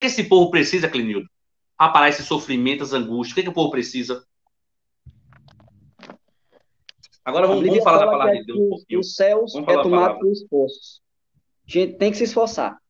esse povo precisa, Clenildo? Para parar esse sofrimento, as angústias. O que o povo precisa? Agora A vamos Bíblia falar da fala palavra que de Deus um pouquinho. os céus Vamos é falar da tomado palavra. por esforços. A gente tem que se esforçar.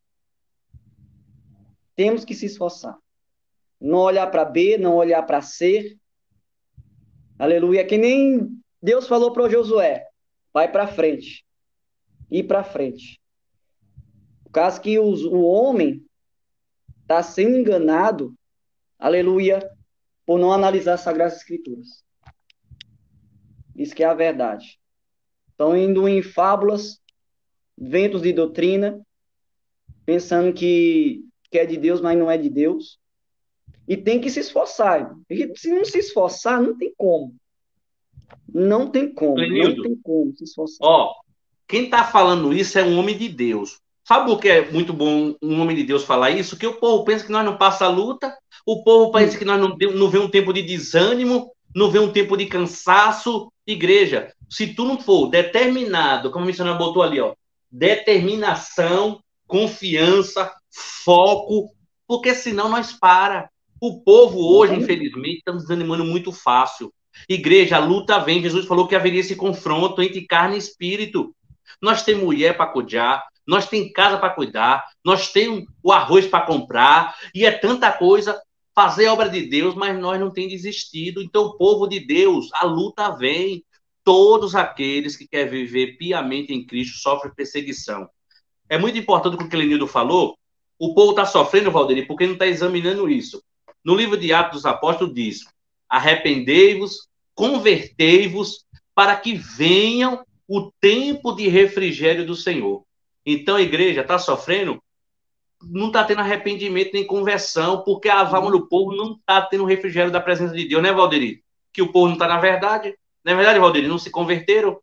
Temos que se esforçar. Não olhar para B, não olhar para C. Aleluia. Que nem Deus falou para o Josué. Vai para frente. Ir para frente. O caso que o homem está sendo enganado, aleluia, por não analisar as Sagradas Escrituras. Isso que é a verdade. Estão indo em fábulas, ventos de doutrina, pensando que é de Deus, mas não é de Deus. E tem que se esforçar. E se não se esforçar, não tem como. Não tem como. Não Clenildo, tem como se esforçar. ó, quem está falando isso é um homem de Deus. Sabe o que é muito bom um homem de Deus falar isso? Que o povo pensa que nós não passa a luta, o povo pensa que nós não vê um tempo de desânimo, não vê um tempo de cansaço. Igreja, se tu não for determinado, como a missionária botou ali, ó, determinação, confiança, foco, porque senão nós para. O povo hoje, infelizmente, está nos desanimando muito fácil. Igreja, a luta vem. Jesus falou que haveria esse confronto entre carne e espírito. Nós temos mulher para cuidar, nós temos casa para cuidar, nós temos o arroz para comprar, e é tanta coisa fazer a obra de Deus, mas nós não temos desistido. Então, o povo de Deus, a luta vem. Todos aqueles que querem viver piamente em Cristo sofrem perseguição. É muito importante o que o Clenildo falou. O povo está sofrendo, Valderi, porque não está examinando isso. No livro de Atos dos Apóstolos diz: arrependei-vos, convertei-vos, para que venham o tempo de refrigério do Senhor. Então a igreja está sofrendo, não está tendo arrependimento nem conversão, porque a alma do povo não está tendo refrigério da presença de Deus, né, Valderi? Que o povo não está na verdade. Não é verdade, Valderi? Não se converteram.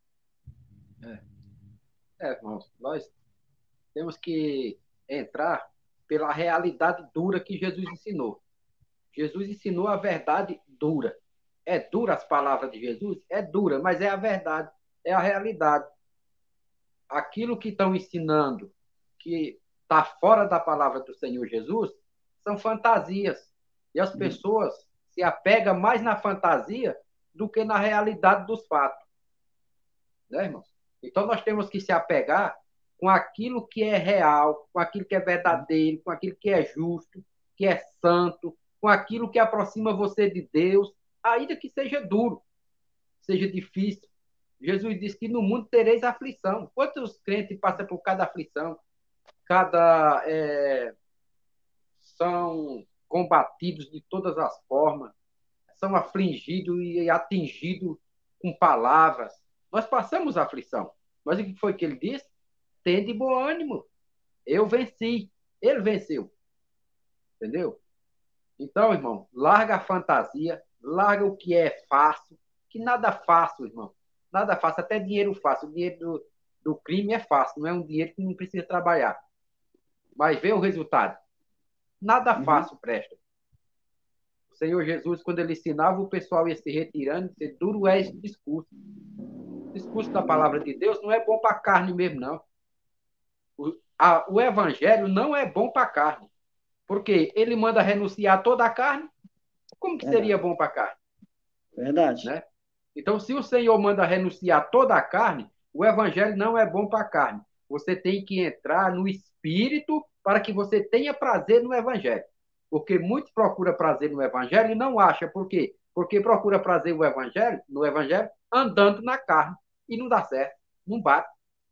Irmãos, nós temos que entrar pela realidade dura que Jesus ensinou. Jesus ensinou a verdade dura. É dura as palavras de Jesus? É dura, mas é a verdade, é a realidade. Aquilo que estão ensinando, que está fora da palavra do Senhor Jesus, são fantasias. E as pessoas se apegam mais na fantasia do que na realidade dos fatos. Né, irmãos? Então nós temos que se apegar com aquilo que é real, com aquilo que é verdadeiro, com aquilo que é justo, que é santo, com aquilo que aproxima você de Deus, ainda que seja duro, seja difícil. Jesus disse que no mundo tereis aflição. Quantos crentes passam por cada aflição? São combatidos de todas as formas, são afligidos e atingidos com palavras. Nós passamos aflição. Mas o que foi que ele disse? Tende bom ânimo. Eu venci. Ele venceu. Entendeu? Então, irmão, larga a fantasia, larga o que é fácil, que nada fácil, irmão. Nada fácil, até dinheiro fácil. O dinheiro do crime é fácil, não é um dinheiro que não precisa trabalhar. Mas vê o resultado. Nada fácil presta. O Senhor Jesus, quando ele ensinava, o pessoal ia se retirando, dizendo, duro é esse discurso. O discurso da palavra de Deus não é bom para a carne mesmo, não. O evangelho não é bom para a carne. Porque ele manda renunciar toda a carne. Como que seria bom para a carne? Verdade. Né? Então, se o Senhor manda renunciar toda a carne, o evangelho não é bom para a carne. Você tem que entrar no espírito para que você tenha prazer no evangelho. Porque muitos procuram prazer no evangelho e não acham. Por quê? Porque procura prazer no evangelho andando na carne. E não dá certo. Não bate.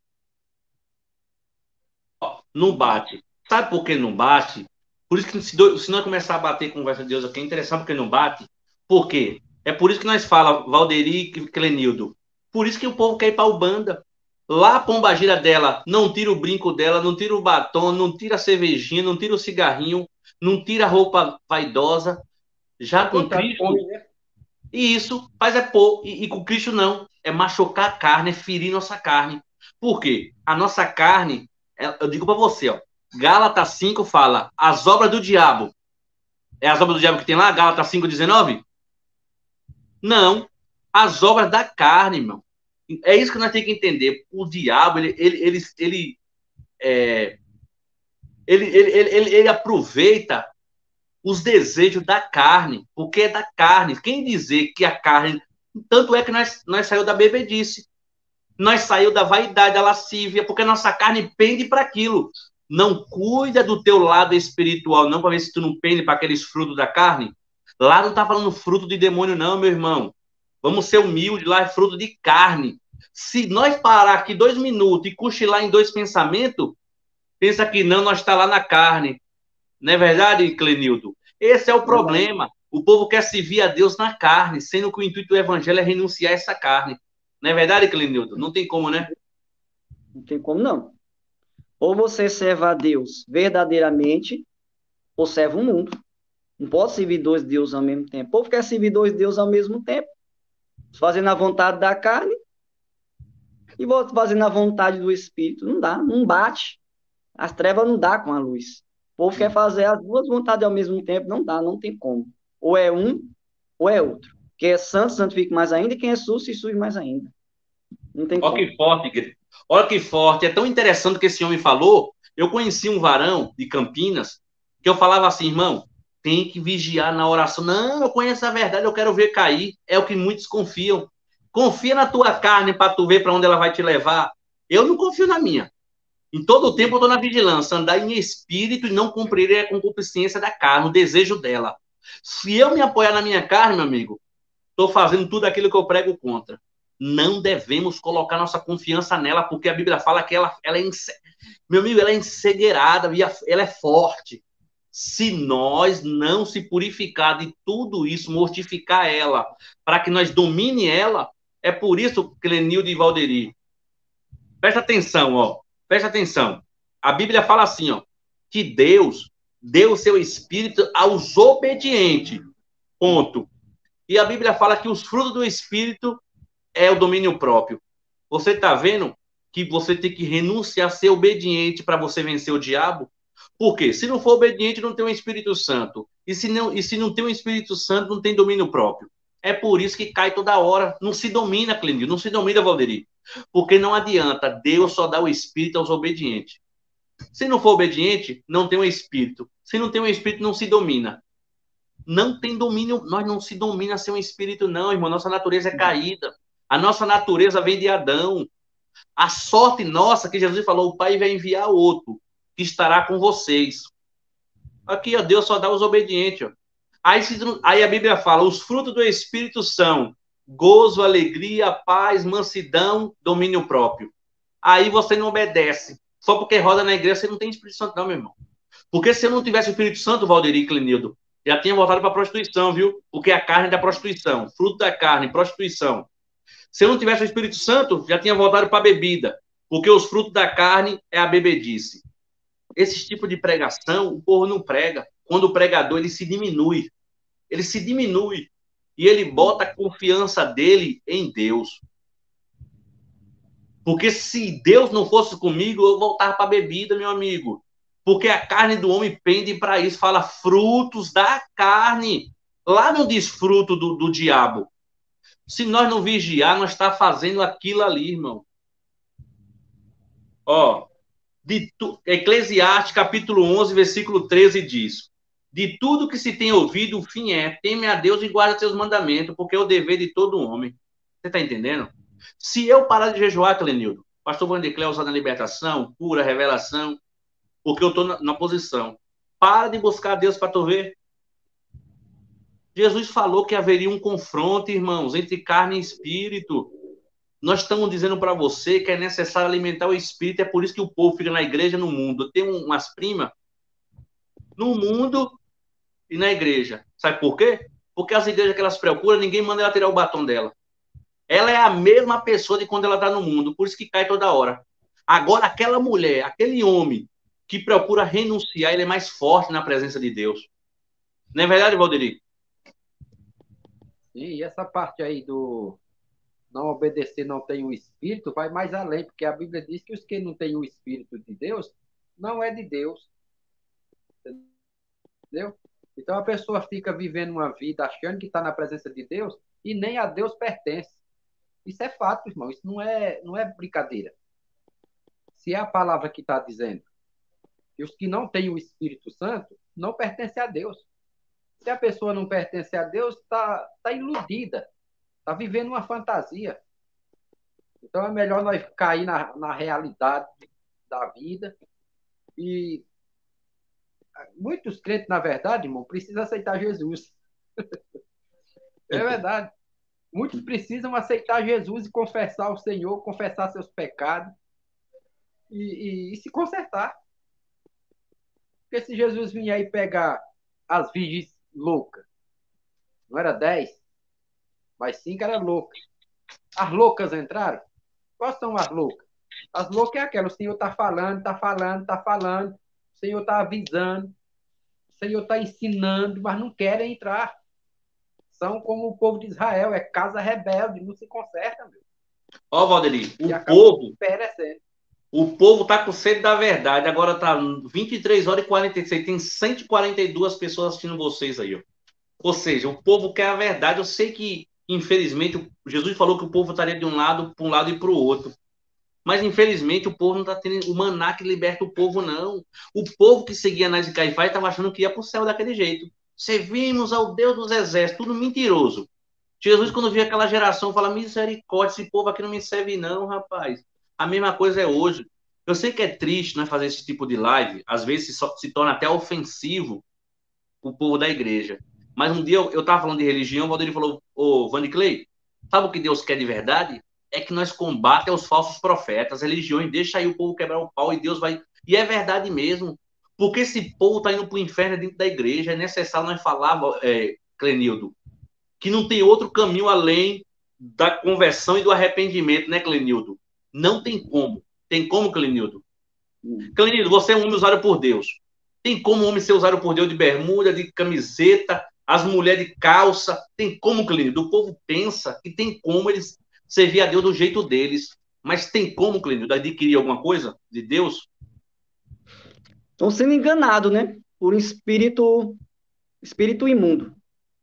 Não bate. Sabe por que não bate? Por isso que se nós começar a bater conversa de Deus aqui, é interessante porque não bate. Por quê? É por isso que nós fala Valderi e Clenildo. Por isso que o povo quer ir para o banda. Lá a pombagira dela, não tira o brinco dela, não tira o batom, não tira a cervejinha, não tira o cigarrinho, não tira a roupa vaidosa. Já com Cristo, Né? e isso faz é pôr, e com Cristo não. É machucar a carne, é ferir nossa carne. Por quê? A nossa carne, eu digo para você, ó, Gálatas 5 fala, as obras do diabo. É as obras do diabo que tem lá, Gálatas 5:19? Não. As obras da carne, irmão. É isso que nós temos que entender. O diabo, ele Ele aproveita os desejos da carne, porque é da carne. Quem dizer que a carne... Tanto é que nós saímos da bebedice, nós saímos da vaidade, da lascívia, porque nossa carne pende para aquilo. Não cuida do teu lado espiritual, não, para ver se tu não pende para aqueles frutos da carne. Lá não está falando fruto de demônio, não, meu irmão. Vamos ser humildes, lá é fruto de carne. Se nós parar aqui 2 minutos e cochilar em 2 pensamentos, pensa que não, nós está lá na carne. Não é verdade, Clenildo? Esse é o problema. O povo quer servir a Deus na carne, sendo que o intuito do evangelho é renunciar a essa carne. Não é verdade, Clenildo? Não tem como, né? Não tem como, não. Ou você serve a Deus verdadeiramente, ou serve o mundo. Não pode servir 2 deuses ao mesmo tempo. O povo quer servir 2 deuses ao mesmo tempo, fazendo a vontade da carne e fazendo a vontade do Espírito. Não dá, não bate. As trevas não dá com a luz. O povo quer fazer as 2 vontades ao mesmo tempo, não dá, não tem como. Ou é um, ou é outro. Quem é santo, santifica mais ainda, e quem é sujo, se suje mais ainda. Não tem Olha como. que forte, igreja. Olha que forte. É tão interessante o que esse homem falou. Eu conheci um varão de Campinas que eu falava assim, irmão, tem que vigiar na oração. Não, eu conheço a verdade, eu quero ver cair. É o que muitos confiam. Confia na tua carne para tu ver para onde ela vai te levar. Eu não confio na minha. Em todo o tempo eu estou na vigilância, andar em espírito e não cumprir a concupiscência da carne, o desejo dela. Se eu me apoiar na minha carne, meu amigo, estou fazendo tudo aquilo que eu prego contra. Não devemos colocar nossa confiança nela, porque a Bíblia fala que ela é, meu amigo, ela é encegueirada, ela é forte. Se nós não se purificar de tudo isso, mortificar ela, para que nós domine ela, é por isso, Clenilde e Valderi, presta atenção, ó, presta atenção. A Bíblia fala assim, ó, que Deus deu o seu espírito aos obedientes, ponto. E a Bíblia fala que os frutos do espírito é o domínio próprio. Você está vendo que você tem que renunciar a ser obediente para você vencer o diabo? Por quê? Se não for obediente, não tem um Espírito Santo. E se não tem um Espírito Santo, não tem domínio próprio. É por isso que cai toda hora. Não se domina, Clínio, não se domina, Valderi. Porque não adianta. Deus só dá o Espírito aos obedientes. Se não for obediente, não tem um Espírito. Se não tem um Espírito, não se domina. Não tem domínio, nós não se domina sem um Espírito, não, irmão. Nossa natureza é caída. A nossa natureza vem de Adão. A sorte nossa que Jesus falou, o Pai vai enviar outro que estará com vocês. Aqui, ó, Deus só dá os obedientes. Ó. Aí a Bíblia fala, os frutos do Espírito são gozo, alegria, paz, mansidão, domínio próprio. Aí você não obedece. Só porque roda na igreja, você não tem Espírito Santo, não, meu irmão. Porque se eu não tivesse o Espírito Santo, Valderi e Clenildo, já tinha voltado para a prostituição, viu? Porque a carne é da prostituição, fruto da carne, prostituição. Se eu não tivesse o Espírito Santo, já tinha voltado para a bebida, porque os frutos da carne é a bebedice. Esse tipo de pregação, o povo não prega. Quando o pregador, ele se diminui. Ele se diminui. E ele bota a confiança dele em Deus. Porque se Deus não fosse comigo, eu voltava para a bebida, meu amigo. Porque a carne do homem pende para isso. Fala frutos da carne. Lá não diz fruto do diabo. Se nós não vigiar, nós está fazendo aquilo ali, irmão. Ó, Eclesiastes, capítulo 11, versículo 13 diz: de tudo que se tem ouvido, o fim é, teme a Deus e guarda seus mandamentos, porque é o dever de todo homem. Você está entendendo? Se eu parar de jejuar, Clenildo, pastor Vandercléo usando a libertação, cura, revelação, porque eu estou na posição. Para de buscar Deus para tu ver. Jesus falou que haveria um confronto, irmãos, entre carne e espírito. Nós estamos dizendo para você que é necessário alimentar o espírito, é por isso que o povo fica na igreja no mundo. Tem umas primas no mundo e na igreja. Sabe por quê? Porque as igrejas que elas procuram, ninguém manda ela tirar o batom dela. Ela é a mesma pessoa de quando ela está no mundo, por isso que cai toda hora. Agora, aquela mulher, aquele homem que procura renunciar, ele é mais forte na presença de Deus. Não é verdade, Valderi? E essa parte aí do não obedecer, não tem o Espírito, vai mais além, porque a Bíblia diz que os que não têm o Espírito de Deus, não é de Deus. Entendeu? Então a pessoa fica vivendo uma vida achando que está na presença de Deus e nem a Deus pertence. Isso é fato, irmão. Isso não é brincadeira. Se é a palavra que está dizendo. E os que não têm o Espírito Santo não pertencem a Deus. Se a pessoa não pertence a Deus, tá iludida, está vivendo uma fantasia. Então é melhor nós cair na realidade da vida. E muitos crentes, na verdade, irmão, precisam aceitar Jesus. É verdade. Muitos precisam aceitar Jesus e confessar o Senhor, confessar seus pecados e se consertar. Porque se Jesus vier aí pegar as virgens loucas, não era 10, mas 5 era loucas. As loucas entraram? Quais são as loucas? As loucas é aquela, o Senhor está falando, está falando, está falando, o Senhor está avisando, o Senhor está ensinando, mas não querem entrar. São como o povo de Israel, é casa rebelde, não se conserta, meu. Ó, Valdeli, perecendo. O povo tá com sede da verdade. Agora tá 23 horas e 46. Tem 142 pessoas assistindo vocês aí, ó. Ou seja, o povo quer a verdade. Eu sei que, infelizmente, Jesus falou que o povo estaria de um lado para um lado e para o outro. Mas, infelizmente, o povo não está tendo o maná que liberta o povo, não. O povo que seguia Anás e Caifás estava achando que ia para o céu daquele jeito. Servimos ao Deus dos exércitos, tudo mentiroso. Jesus, quando via aquela geração, fala: misericórdia, esse povo aqui não me serve, não, rapaz. A mesma coisa é hoje. Eu sei que é triste, né, fazer esse tipo de live. Às vezes se torna até ofensivo o povo da igreja. Mas um dia eu estava falando de religião, o Valdir falou: ô, Vanderlei, sabe o que Deus quer de verdade? É que nós combatemos os falsos profetas, religiões, deixa aí o povo quebrar o pau e Deus vai... E é verdade mesmo. Porque esse povo está indo para o inferno dentro da igreja. É necessário nós falar, Clenildo, que não tem outro caminho além da conversão e do arrependimento, né, Clenildo? Não tem como. Tem como, Clenildo? Clenildo, você é um homem usado por Deus. Tem como um homem ser usado por Deus de bermuda, de camiseta, as mulheres de calça? Tem como, Clenildo? O povo pensa que tem como eles servir a Deus do jeito deles. Mas tem como, Clenildo, adquirir alguma coisa de Deus? Estão sendo enganados, né? Por um espírito imundo.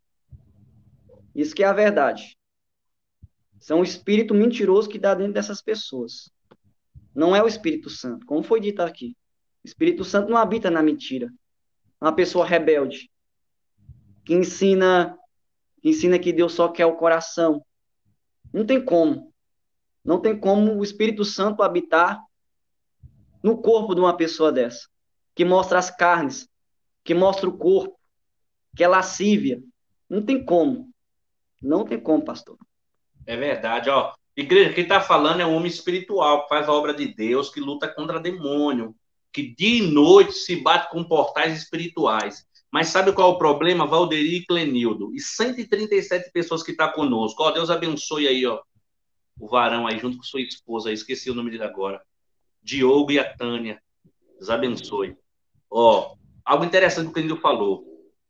Isso que é a verdade. São um espírito mentiroso que dá dentro dessas pessoas. Não é o Espírito Santo, como foi dito aqui. O Espírito Santo não habita na mentira. É uma pessoa rebelde que ensina que Deus só quer o coração. Não tem como. Não tem como o Espírito Santo habitar no corpo de uma pessoa dessa, que mostra as carnes, que mostra o corpo, que é lascívia. Não tem como. Não tem como, pastor. É verdade, ó. Igreja, quem está falando é um homem espiritual, que faz a obra de Deus, que luta contra demônio, que dia e noite se bate com portais espirituais. Mas sabe qual é o problema? Valderi e Clenildo. E 137 pessoas que estão conosco. Ó, Deus abençoe aí, ó. O varão aí, junto com sua esposa aí. Esqueci o nome dele agora. Diogo e a Tânia. Deus abençoe. Ó, algo interessante que o Clenildo falou.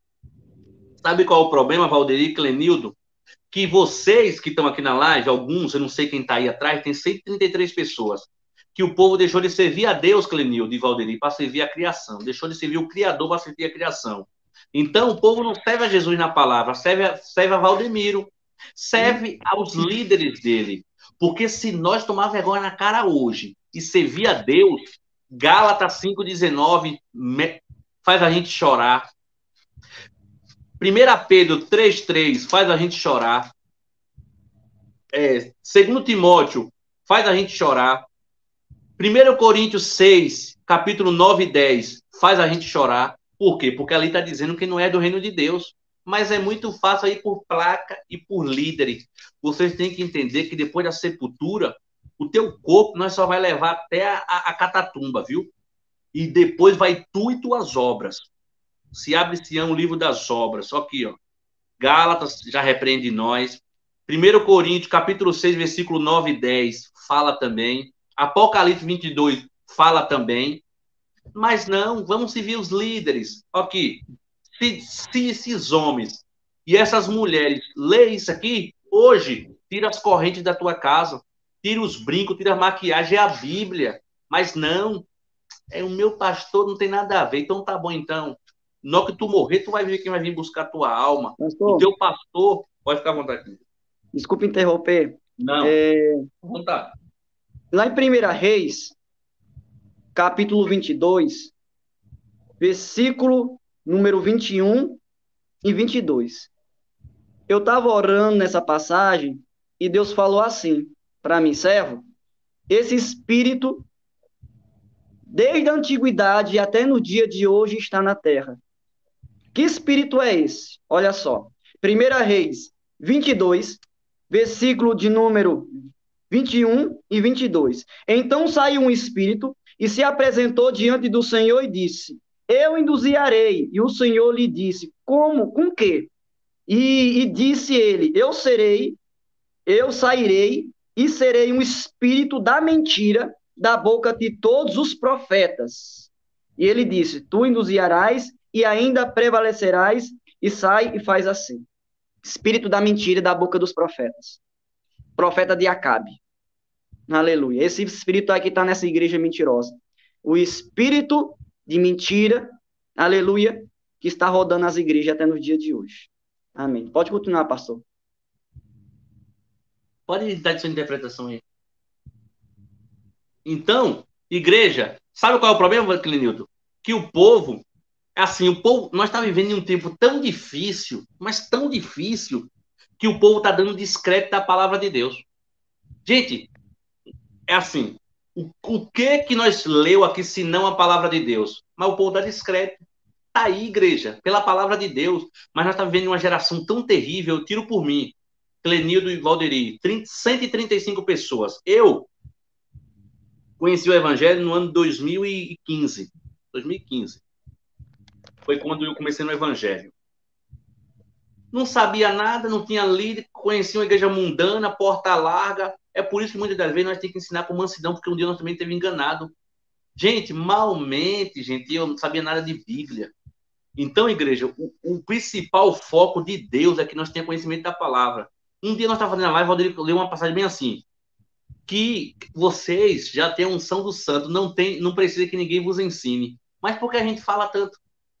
Sabe qual é o problema, Valderi e Clenildo? Que vocês que estão aqui na live, alguns, eu não sei quem está aí atrás, tem 133 pessoas, que o povo deixou de servir a Deus, Clenildo e Valderi, para servir a criação. Deixou de servir o Criador para servir a criação. Então, o povo não serve a Jesus na palavra, serve a Valdemiro, serve aos líderes dele. Porque se nós tomar vergonha na cara hoje e servir a Deus, Gálatas 5,19 faz a gente chorar. 1 Pedro 3,3 faz a gente chorar. 2 Timóteo faz a gente chorar. 1 Coríntios 6, capítulo 9 e 10 faz a gente chorar. Por quê? Porque ali está dizendo que não é do reino de Deus. Mas é muito fácil ir por placa e por líderes. Vocês têm que entender que depois da sepultura, o teu corpo nós só vai levar até a catatumba, viu? E depois vai tu e tuas obras. Se abre-se o livro das obras. Só aqui, ó. Gálatas já repreende nós. 1 Coríntios, capítulo 6, versículo 9 e 10, fala também. Apocalipse 22, fala também. Mas não, vamos seguir os líderes. Aqui, se esses homens e essas mulheres lerem isso aqui, hoje, tira as correntes da tua casa, tira os brincos, tira a maquiagem, é a Bíblia. Mas não, é o meu pastor, não tem nada a ver. Então tá bom, então. Na que tu morrer, tu vai ver quem vai vir buscar a tua alma. Pastor, o teu pastor, pode ficar à vontade. Desculpa interromper. Não, à vontade. Lá em 1 Reis, capítulo 22, versículo número 21 e 22. Eu estava orando nessa passagem e Deus falou assim para mim, servo, esse espírito, desde a antiguidade até no dia de hoje, está na terra. Que espírito é esse? Olha só. 1 Reis 22, versículo de número 21 e 22. Então saiu um espírito e se apresentou diante do Senhor e disse, eu induziarei. E o Senhor lhe disse, como? Com quê? E disse ele, eu sairei e serei um espírito da mentira da boca de todos os profetas. E ele disse, tu induziarás e ainda prevalecerás, e sai e faz assim. Espírito da mentira da boca dos profetas. Profeta de Acabe. Aleluia. Esse espírito aqui está nessa igreja mentirosa. O espírito de mentira, aleluia, que está rodando as igrejas até no dia de hoje. Amém. Pode continuar, pastor. Pode dar sua interpretação aí. Então, igreja, sabe qual é o problema, Clenildo? Que o povo, assim, nós estamos vivendo em um tempo tão difícil, mas tão difícil, que o povo está dando descrédito à palavra de Deus. Gente, é assim, o que nós leu aqui, se não a palavra de Deus? Mas o povo dá descrédito. Está aí, igreja, pela palavra de Deus. Mas nós estamos vivendo uma geração tão terrível, eu tiro por mim, Clenildo e Valderi, 135 pessoas. Eu conheci o Evangelho no ano 2015. 2015. Foi quando eu comecei no Evangelho. Não sabia nada, não tinha lido, conhecia uma igreja mundana, porta larga. É por isso que muitas das vezes nós temos que ensinar com mansidão, porque um dia nós também teve enganado. Gente, malmente, gente, eu não sabia nada de Bíblia. Então, igreja, o principal foco de Deus é que nós tenhamos conhecimento da palavra. Um dia nós estávamos fazendo a live, Valdir leu uma passagem bem assim, que vocês já têm a unção do santo, não precisa que ninguém vos ensine. Mas por que a gente fala tanto?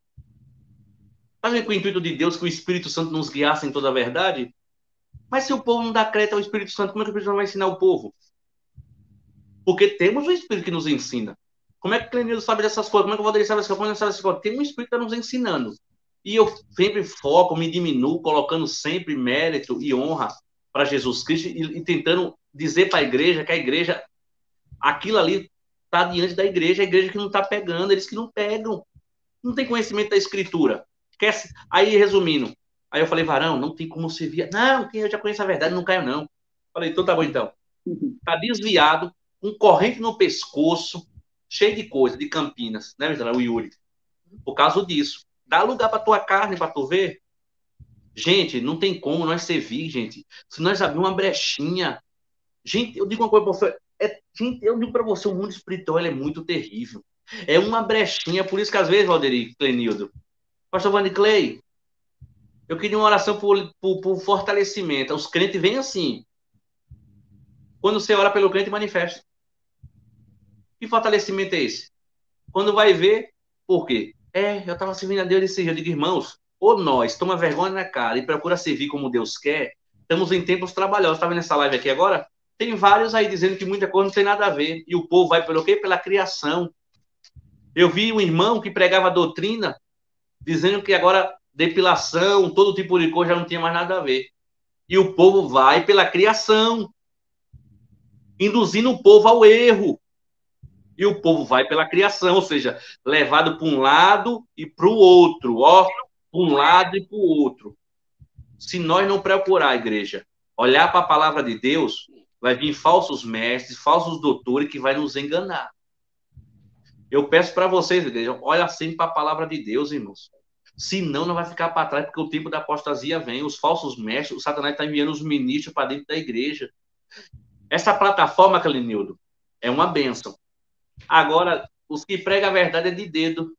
Faz com o intuito de Deus que o Espírito Santo nos guiasse em toda a verdade? Mas se o povo não dá crédito ao Espírito Santo, como é que o Espírito Santo vai ensinar o povo? Porque temos o Espírito que nos ensina. Como é que o Clenildo sabe dessas coisas? Como é que o Valdir sabe dessas coisas? Tem um Espírito que está nos ensinando. E eu sempre foco, me diminuo, colocando sempre mérito e honra para Jesus Cristo e tentando dizer para a igreja que a igreja, aquilo ali está diante da igreja, a igreja que não está pegando, eles que não pegam. Não tem conhecimento da Escritura. Aí, resumindo, aí eu falei, varão, não tem como se via. Não, eu já conheço a verdade, não caio não. Falei, então tá bom então. Tá desviado, com corrente no pescoço, cheio de coisa, de Campinas, né, o Yuri? Por causa disso. Dá lugar para tua carne, para tu ver. Gente, não tem como nós servir, gente. Se nós abrir uma brechinha. Gente, eu digo uma coisa para você. Gente, eu digo para você, o mundo espiritual é muito terrível. É uma brechinha, por isso que às vezes, Valderi, Clenildo, Pastor Vanderclay, eu queria uma oração por fortalecimento. Os crentes vêm assim. Quando você ora pelo crente, manifesta. Que fortalecimento é esse? Quando vai ver, por quê? Eu estava servindo a Deus esse dia. Eu digo, irmãos, ou nós toma vergonha na cara e procura servir como Deus quer, estamos em tempos trabalhosos. Está vendo essa live aqui agora? Tem vários aí dizendo que muita coisa não tem nada a ver. E o povo vai pelo quê? Pela criação. Eu vi um irmão que pregava doutrina dizendo que agora depilação, todo tipo de coisa já não tinha mais nada a ver. E o povo vai pela criação, induzindo o povo ao erro. E o povo vai pela criação, ou seja, levado para um lado e para o outro, ó, para um lado e para o outro. Se nós não procurar a igreja, olhar para a palavra de Deus, vai vir falsos mestres, falsos doutores que vai nos enganar. Eu peço para vocês, igreja, olha sempre para a palavra de Deus, irmãos. Senão não vai ficar para trás, porque o tempo da apostasia vem, os falsos mestres, o Satanás está enviando os ministros para dentro da igreja. Essa plataforma, Clenildo, é uma bênção. Agora, os que pregam a verdade é de dedo.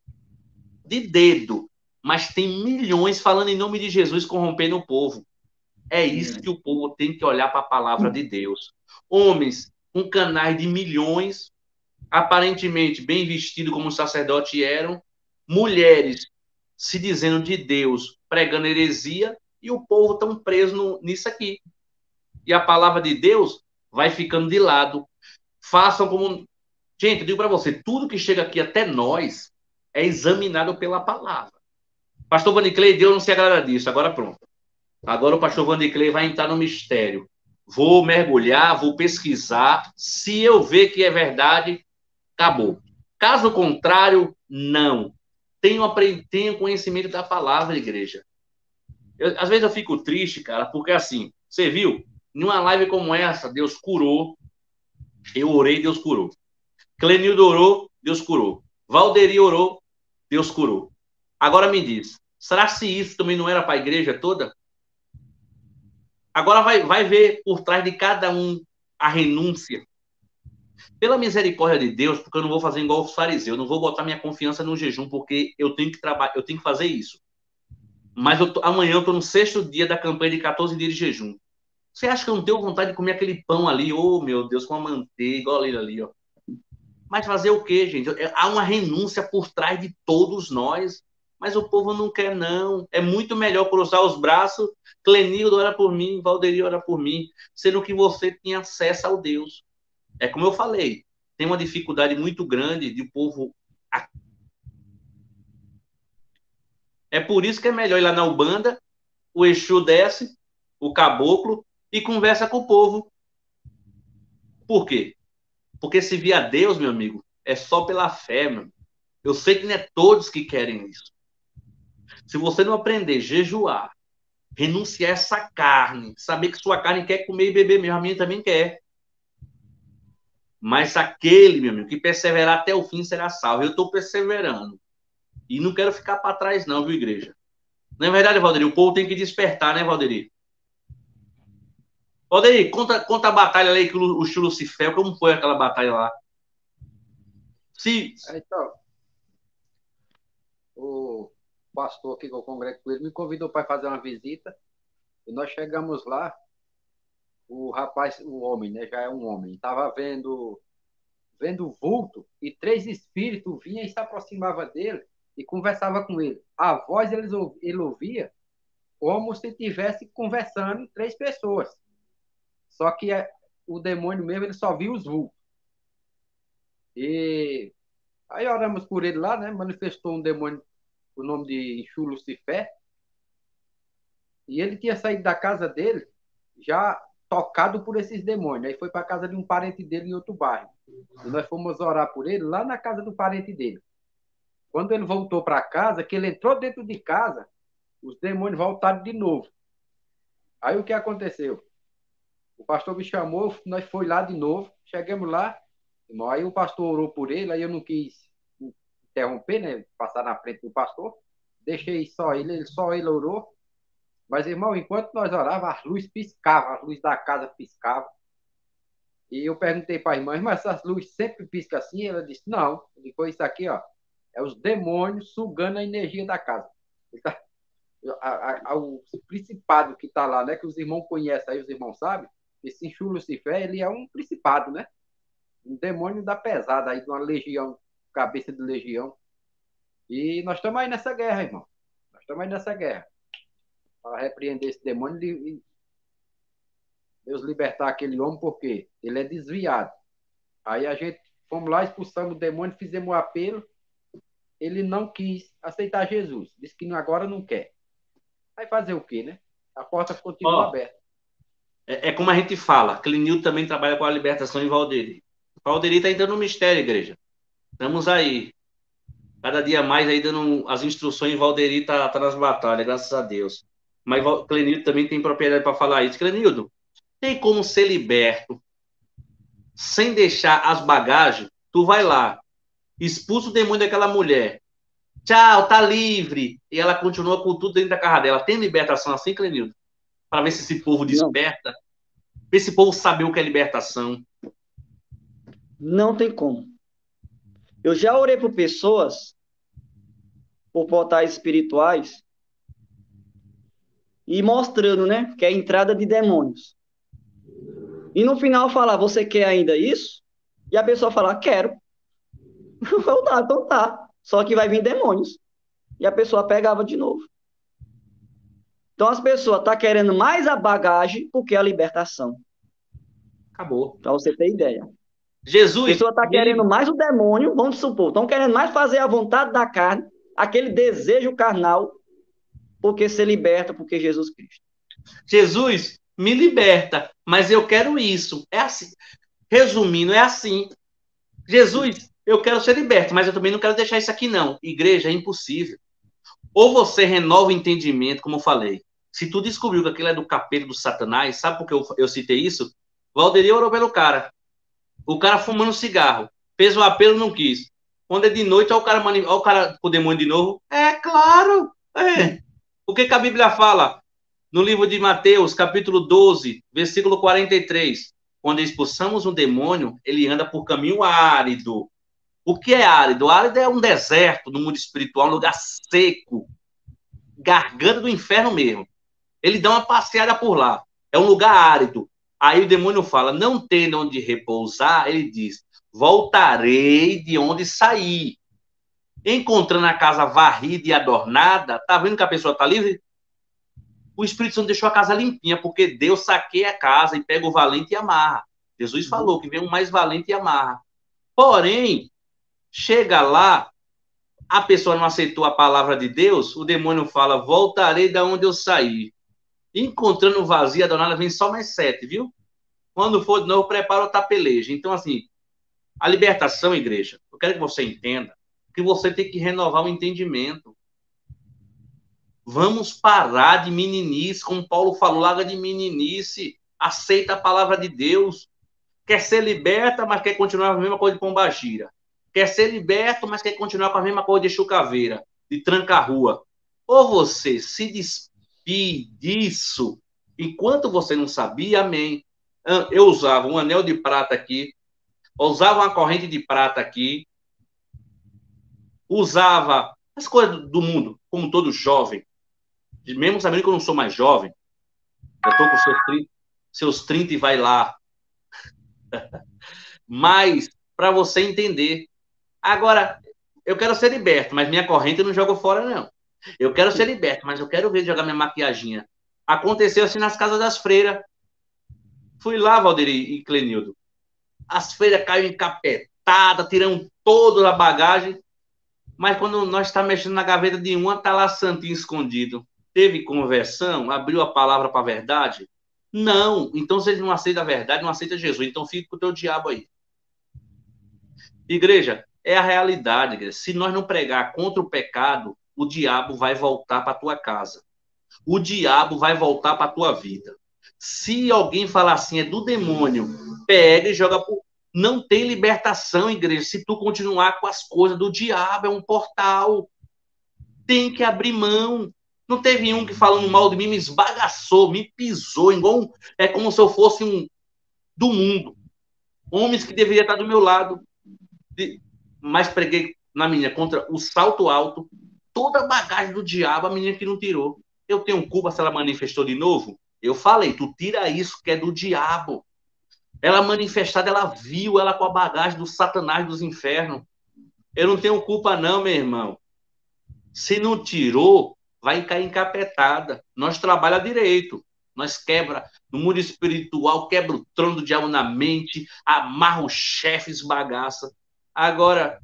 De dedo. Mas tem milhões falando em nome de Jesus, corrompendo o povo. É isso que o povo tem que olhar para a palavra de Deus. Homens com canais de milhões, aparentemente bem vestidos como os sacerdotes eram, mulheres se dizendo de Deus, pregando heresia, e o povo tão preso nisso aqui. E a palavra de Deus vai ficando de lado. Façam como... Gente, eu digo para você, tudo que chega aqui até nós é examinado pela palavra. Pastor Vanderlei, Deus não se agrada disso. Agora pronto. Agora o pastor Vanderlei vai entrar no mistério. Vou mergulhar, vou pesquisar. Se eu ver que é verdade, acabou. Caso contrário, não. Tenho conhecimento da palavra, igreja. Às vezes eu fico triste, cara, porque assim, você viu? Numa live como essa, Deus curou. Eu orei, Deus curou. Clenildo orou, Deus curou. Valderi orou, Deus curou. Agora me diz, será que isso também não era para a igreja toda? Agora vai ver por trás de cada um a renúncia. Pela misericórdia de Deus, porque eu não vou fazer igual os fariseus, eu não vou botar minha confiança no jejum, porque eu tenho que trabalhar, eu tenho que fazer isso. Mas amanhã eu estou no 6º dia da campanha de 14 dias de jejum. Você acha que eu não tenho vontade de comer aquele pão ali? Oh, meu Deus, com a manteiga, igual ali, ó. Mas fazer o quê, gente? Há uma renúncia por trás de todos nós. Mas o povo não quer, não. É muito melhor cruzar os braços. Clenildo ora por mim, Valderi ora por mim, sendo que você tem acesso ao Deus. É como eu falei, tem uma dificuldade muito grande de o povo. É por isso que é melhor ir lá na Ubanda, o Exu desce, o caboclo, e conversa com o povo. Por quê? Porque se via Deus, meu amigo, é só pela fé, meu. Eu sei que não é todos que querem isso. Se você não aprender a jejuar, renunciar a essa carne, saber que sua carne quer comer e beber mesmo, a minha também quer. Mas aquele, meu amigo, que perseverar até o fim será salvo. Eu estou perseverando. E não quero ficar para trás, não, viu, igreja? Não é verdade, Valderi? O povo tem que despertar, né, Valderi? Valderi, conta a batalha aí que o Lucifer, como foi aquela batalha lá? Então, o pastor aqui que eu congrego com ele me convidou para fazer uma visita. E nós chegamos lá, o rapaz, o homem, né, já é um homem, estava vendo vulto e 3 espíritos vinham e se aproximavam dele e conversava com ele. A voz ele ouvia como se estivesse conversando 3 pessoas. Só que o demônio mesmo, ele só via os vultos. E aí oramos por ele lá, né? Manifestou um demônio, o nome de Exu Lucifer. E ele tinha saído da casa dele já tocado por esses demônios. Aí foi para a casa de um parente dele em outro bairro. E nós fomos orar por ele lá na casa do parente dele. Quando ele voltou para casa, que ele entrou dentro de casa, os demônios voltaram de novo. Aí o que aconteceu? O pastor me chamou, nós foi lá de novo, chegamos lá, aí o pastor orou por ele, aí eu não quis interromper, né, passar na frente do pastor, deixei só ele orou, mas, irmão, enquanto nós orávamos, as luzes piscavam, as luzes da casa piscavam, e eu perguntei para a irmã, mas essas luzes sempre piscam assim? Ela disse, não, depois isso aqui, ó, é os demônios sugando a energia da casa. O principado que está lá, né, que os irmãos conhecem, aí os irmãos sabem, esse Exu Lucifer, ele é um principado, né? Um demônio da pesada aí, de uma legião, cabeça de legião. E nós estamos aí nessa guerra, irmão. Nós estamos aí nessa guerra. Para repreender esse demônio e Deus libertar aquele homem, porque ele é desviado. Aí a gente fomos lá, expulsamos o demônio, fizemos o apelo. Ele não quis aceitar Jesus. Disse que agora não quer. Vai fazer o quê, né? A porta continua aberta. É como a gente fala, Clenildo também trabalha com a libertação em Valderi. Valderi está entrando no mistério, igreja. Estamos aí. Cada dia mais aí dando as instruções, Valderi está nas batalhas, graças a Deus. Mas Clenildo também tem propriedade para falar isso. Clenildo, tem como ser liberto sem deixar as bagagens? Tu vai lá, expulsa o demônio daquela mulher. Tchau, tá livre. E ela continua com tudo dentro da casa dela. Tem libertação assim, Clenildo? Para ver se esse povo desperta. Ver se esse povo sabe o que é libertação. Não tem como. Eu já orei por pessoas, por portais espirituais, e mostrando, né, que é a entrada de demônios. E no final falar, você quer ainda isso? E a pessoa falar, quero. Então tá. Só que vai vir demônios. E a pessoa pegava de novo. Então as pessoas estão querendo mais a bagagem do que a libertação. Acabou. Para você ter ideia. A Jesus, pessoa está querendo mais o demônio, vamos supor, estão querendo mais fazer a vontade da carne, aquele desejo carnal, porque ser liberta, porque Jesus Cristo. Jesus, me liberta, mas eu quero isso. É assim. Resumindo, é assim. Jesus, eu quero ser liberto, mas eu também não quero deixar isso aqui, não. Igreja, é impossível. Ou você renova o entendimento, como eu falei. Se tu descobriu que aquilo é do capeta, do Satanás, sabe por que eu citei isso? Valderi orou pelo cara. O cara fumando cigarro. Fez o apelo, não quis. Quando é de noite, olha o cara com o demônio de novo. É claro. É. O que a Bíblia fala? No livro de Mateus, capítulo 12, versículo 43. Quando expulsamos um demônio, ele anda por caminho árido. O que é árido? Árido é um deserto no mundo espiritual, um lugar seco, garganta do inferno mesmo. Ele dá uma passeada por lá. É um lugar árido. Aí o demônio fala, não tendo onde repousar, ele diz, voltarei de onde saí. Encontrando a casa varrida e adornada, tá vendo que a pessoa tá livre? O Espírito Santo deixou a casa limpinha, porque Deus saqueia a casa e pega o valente e amarra. Jesus falou que vem um mais valente e amarra. Porém, chega lá, a pessoa não aceitou a palavra de Deus, o demônio fala, voltarei da onde eu saí. Encontrando vazio, a donada vem só mais 7, viu? Quando for de novo, prepara o tapelejo. Então, assim, a libertação, igreja, eu quero que você entenda que você tem que renovar o entendimento. Vamos parar de meninice, como Paulo falou, larga de meninice, aceita a palavra de Deus. Quer ser liberta, mas quer continuar com a mesma coisa de pombagira. Quer ser liberto, mas quer continuar com a mesma coisa de chucaveira, de tranca-rua. Ou você se despide disso, enquanto você não sabia, amém. Eu usava um anel de prata aqui, usava uma corrente de prata aqui, usava as coisas do mundo, como todo jovem, mesmo sabendo que eu não sou mais jovem, eu estou com seus 30 e vai lá. Mas, para você entender, agora, eu quero ser liberto, mas minha corrente eu não jogo fora, não. Eu quero ser liberto, mas eu quero ver jogar minha maquiaginha. Aconteceu assim nas casas das freiras. Fui lá, Valderi e Clenildo. As freiras caíram encapetadas, tirando toda a bagagem. Mas quando nós estamos mexendo na gaveta de uma, tá lá santinho escondido. Teve conversão? Abriu a palavra para a verdade? Não. Então, se ele não aceita a verdade, não aceita Jesus. Então, fica com o teu diabo aí. Igreja, é a realidade. Igreja. Se nós não pregar contra o pecado, o diabo vai voltar para tua casa. O diabo vai voltar para tua vida. Se alguém falar assim, é do demônio, pega e joga por... Não tem libertação, igreja, se tu continuar com as coisas do diabo, é um portal. Tem que abrir mão. Não teve um que falando mal de mim me esbagaçou, me pisou, igual é como se eu fosse um do mundo. Homens que deveriam estar do meu lado. Mas preguei na menina contra o salto alto, toda a bagagem do diabo, a menina que não tirou. Eu tenho culpa se ela manifestou de novo? Eu falei, tu tira isso que é do diabo. Ela manifestada, ela viu ela com a bagagem do Satanás dos infernos. Eu não tenho culpa não, meu irmão. Se não tirou, vai cair encapetada. Nós trabalha direito. Nós quebra no mundo espiritual, quebra o trono do diabo na mente, amarra os chefes, bagaça. Agora,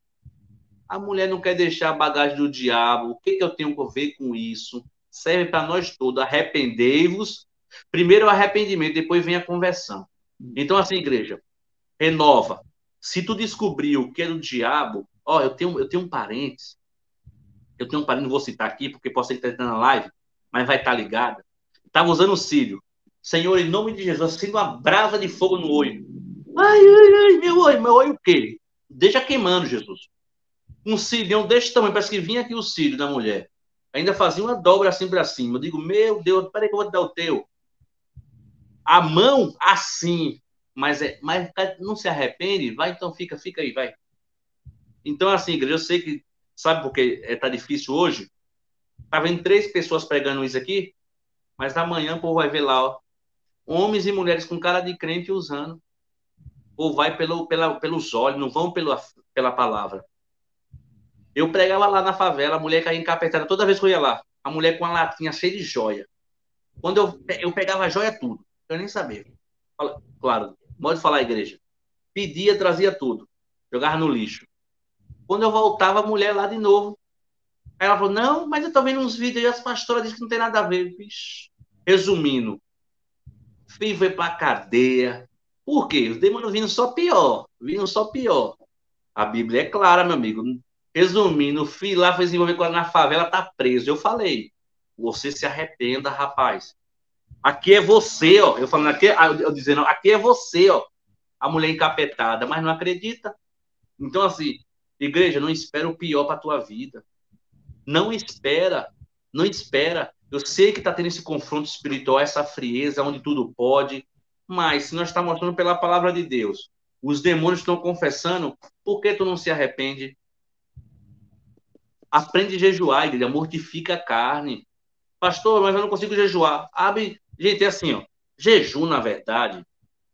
a mulher não quer deixar a bagagem do diabo. O que eu tenho a ver com isso? Serve para nós todos. Arrependei-vos. Primeiro o arrependimento, depois vem a conversão. Então, assim, igreja, renova. Se tu descobriu que é do diabo, ó, eu tenho um parente, não vou citar aqui, porque pode ser que esteja na live, mas vai estar ligado. Estava usando o cílio. Senhor, em nome de Jesus, acende uma brasa de fogo no olho. Ai, meu olho o quê? Deixa queimando, Jesus. Um cílio desse tamanho, parece que vinha aqui o cílio da mulher. Ainda fazia uma dobra assim para cima. Eu digo, meu Deus, peraí que eu vou te dar o teu. A mão assim, mas não se arrepende? Vai, então fica aí, vai. Então, assim, igreja, eu sei que, sabe por que tá difícil hoje? Tá vendo 3 pessoas pregando isso aqui, mas amanhã o povo vai ver lá, ó, homens e mulheres com cara de crente usando. Ou vai pelos olhos, não vão pela palavra. Eu pregava lá na favela, a mulher caía encapetada toda vez que eu ia lá. A mulher com a latinha cheia de joia. Quando eu pegava a joia tudo. Eu nem sabia. Claro, pode falar, igreja. pedia, trazia tudo. Jogava no lixo. Quando eu voltava, a mulher lá de novo. Aí ela falou, não, mas eu tô vendo uns vídeos aí, as pastoras dizem que não tem nada a ver. Vixe. Resumindo, filho foi pra cadeia. Por quê? Os demônios vindo só pior. Vindo só pior. A Bíblia é clara, meu amigo. Resumindo, o filho lá foi se envolver com ela na favela, tá preso. Eu falei, você se arrependa, rapaz. Aqui é você, ó. Eu falando aqui, eu dizendo, aqui é você, ó. A mulher encapetada, mas não acredita. Então, assim, igreja, não espera o pior para tua vida. Não espera, não espera. Eu sei que está tendo esse confronto espiritual, essa frieza, onde tudo pode, mas se nós estamos mostrando pela palavra de Deus, os demônios estão confessando, por que tu não se arrepende? Aprende a jejuar, igreja, mortifica a carne. Pastor, mas eu não consigo jejuar. Abre, gente, é assim, ó, jejum, na verdade,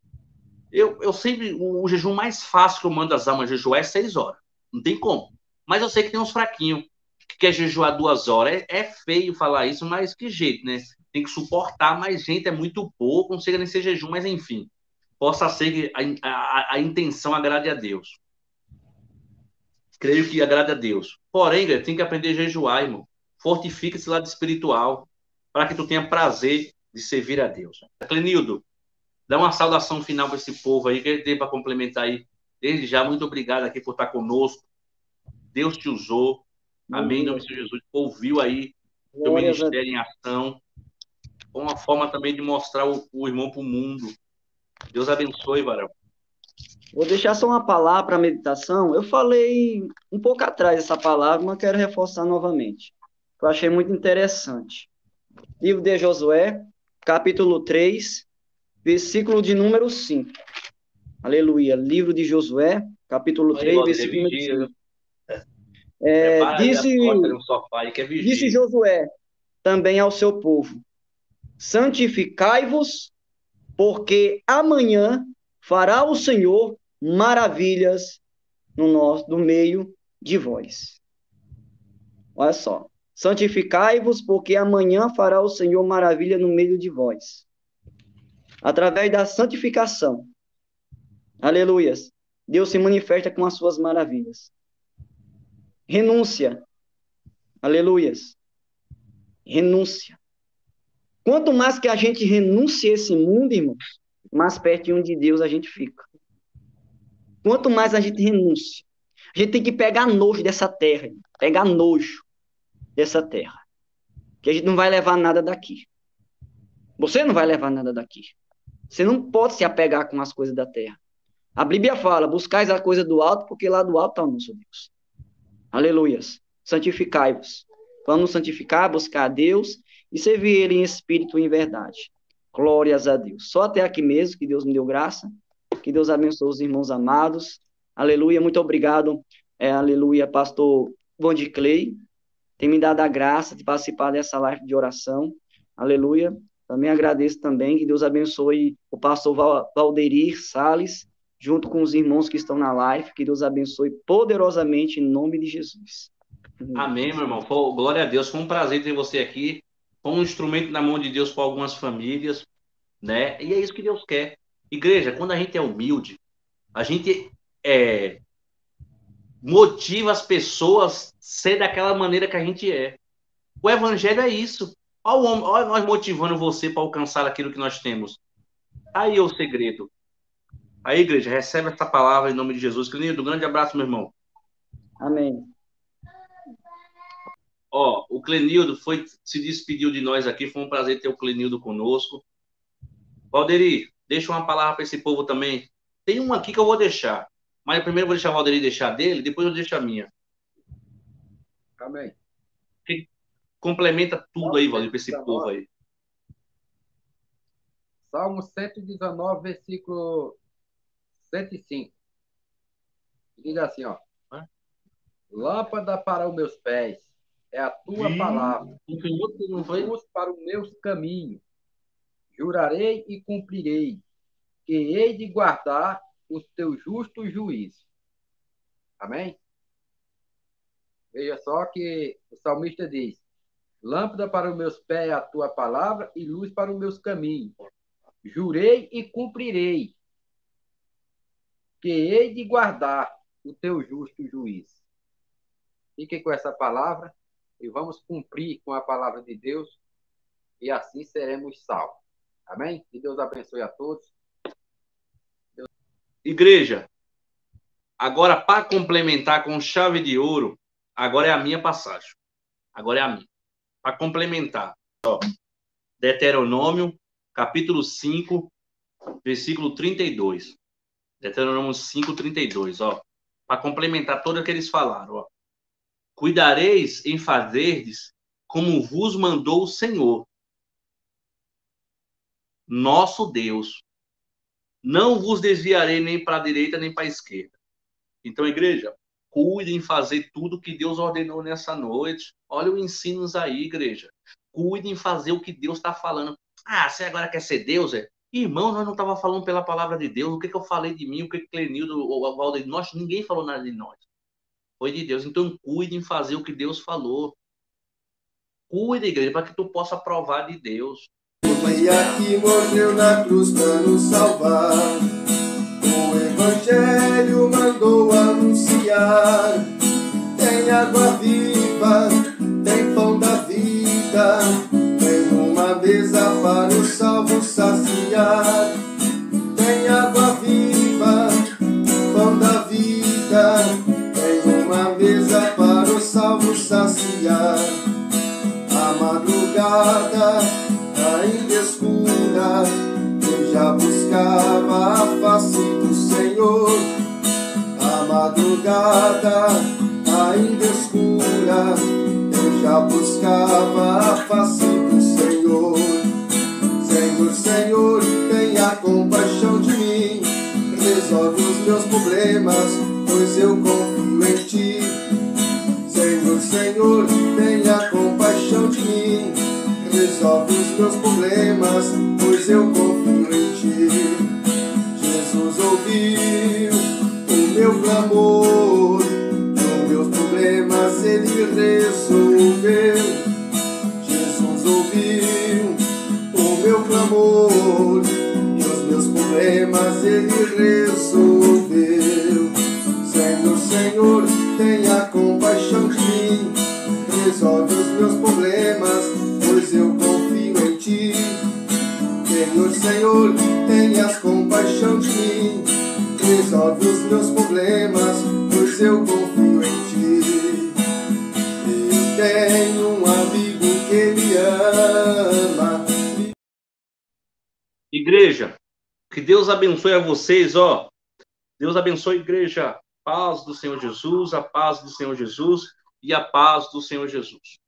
eu sempre, o jejum mais fácil que eu mando as almas jejuar é 6 horas. Não tem como. Mas eu sei que tem uns fraquinhos que quer jejuar 2 horas. É feio falar isso, mas que jeito, né? Tem que suportar, mas gente, é muito pouco, não chega nem ser jejum, mas enfim. Possa ser que a intenção agrade a Deus. Creio que agrade a Deus. Porém, tem que aprender a jejuar, irmão. Fortifica esse lado espiritual para que tu tenha prazer de servir a Deus. Clenildo, dá uma saudação final para esse povo aí, que ele tem para complementar aí. Desde já, muito obrigado aqui por estar conosco. Deus te usou. Amém, em nome de Jesus. Ouviu aí o teu ministério em ação. Foi uma forma também de mostrar o irmão para o mundo. Deus abençoe, varão. Vou deixar só uma palavra para meditação. Eu falei um pouco atrás essa palavra, mas quero reforçar novamente. Eu achei muito interessante. Livro de Josué, capítulo 3, versículo de número 5. Aleluia. Livro de Josué, capítulo 3, versículo número 5. Disse Josué também ao seu povo: santificai-vos, porque amanhã fará o Senhor maravilhas no meio de vós. Olha só. Santificai-vos, porque amanhã fará o Senhor maravilha no meio de vós. Através da santificação. Aleluias. Deus se manifesta com as suas maravilhas. Renúncia. Aleluias. Renúncia. Quanto mais que a gente renuncia a esse mundo, irmãos, mais pertinho de Deus a gente fica. Quanto mais a gente renuncia, a gente tem que pegar nojo dessa terra, pegar nojo dessa terra, que a gente não vai levar nada daqui. Você não vai levar nada daqui. Você não pode se apegar com as coisas da terra. A Bíblia fala, buscais a coisa do alto, porque lá do alto está o nosso Deus. Aleluias. Santificai-vos. Vamos santificar, buscar a Deus e servir Ele em espírito e em verdade. Glórias a Deus. Só até aqui mesmo, que Deus me deu graça. Que Deus abençoe os irmãos amados. Aleluia. Muito obrigado. Aleluia, pastor Vandiclay. Tem me dado a graça de participar dessa live de oração. Aleluia. Também agradeço também. Que Deus abençoe o pastor Valderir Salles, junto com os irmãos que estão na live. Que Deus abençoe poderosamente em nome de Jesus. Amém, meu irmão. Glória a Deus. Foi um prazer ter você aqui. Foi um instrumento na mão de Deus para algumas famílias, né? E é isso que Deus quer. Igreja, quando a gente é humilde, a gente motiva as pessoas a ser daquela maneira que a gente é. O evangelho é isso. Olha nós motivando você para alcançar aquilo que nós temos. Aí é o segredo. Aí, igreja, recebe essa palavra em nome de Jesus. Clenildo, um grande abraço, meu irmão. Amém. Ó, o Clenildo se despediu de nós aqui. Foi um prazer ter o Clenildo conosco. Valderi, deixa uma palavra para esse povo também. Tem um aqui que eu vou deixar. Mas primeiro eu vou deixar o Valderi deixar dele, depois eu deixo a minha. Amém. Que complementa tudo aí, Valderi, para esse povo aí. Salmo 119, versículo 105. Diz assim, ó. Lâmpada para os meus pés é a tua palavra. Não foi? Luz para os meus caminhos. Jurarei e cumprirei, que hei de guardar os teus justos juízos. Amém? Veja só que o salmista diz: lâmpada para os meus pés é a tua palavra e luz para os meus caminhos. Jurei e cumprirei. que hei de guardar o teu justo juízo. Fiquem com essa palavra e vamos cumprir com a palavra de Deus e assim seremos salvos. Amém? Que Deus abençoe a todos. Igreja, agora para complementar com chave de ouro, agora é a minha passagem. Agora é a minha. Para complementar, ó, Deuteronômio, capítulo 5, versículo 32. Deuteronômio 5, 32, ó. Para complementar tudo o que eles falaram, ó. Cuidareis em fazerdes como vos mandou o Senhor, nosso Deus. Não vos desviarei nem para a direita nem para a esquerda. Então, igreja, cuide em fazer tudo que Deus ordenou nessa noite. Olha o ensinos aí, igreja. Cuide em fazer o que Deus está falando. Ah, você agora quer ser Deus, é? Irmão, nós não estávamos falando pela palavra de Deus. O que eu falei de mim, o que Clenildo, o Valdir, nós, ninguém falou nada de nós. Foi de Deus. Então, cuide em fazer o que Deus falou. Cuide, igreja, para que tu possa provar de Deus. Foi aqui morreu na cruz para nos salvar. O Evangelho mandou anunciar. Tem água viva, tem pão da vida. Tem uma mesa para os salvos saciar. Tem água viva, pão da vida. Tem uma mesa para os salvos saciar. A madrugada ainda escura, eu já buscava a face do Senhor. A madrugada ainda escura, eu já buscava a face do Senhor. Senhor, Senhor, tenha compaixão de mim, resolve os meus problemas, pois eu confio em Ti. Senhor, Senhor, tenha compaixão de mim, resolve os meus problemas, pois eu confio em Ti. Jesus ouviu o meu clamor, os meus problemas Ele resolveu. Jesus ouviu o meu clamor, e os meus problemas Ele resolveu. Senhor, Senhor, tenha compaixão de mim, resolve os meus problemas, pois eu confio em Ti. Senhor, Senhor, tenhas compaixão de mim, resolve os meus problemas, pois eu confio em Ti. Eu tenho um amigo que me ama. Igreja, que Deus abençoe a vocês, ó. Deus abençoe, igreja. Paz do Senhor Jesus, a paz do Senhor Jesus e a paz do Senhor Jesus.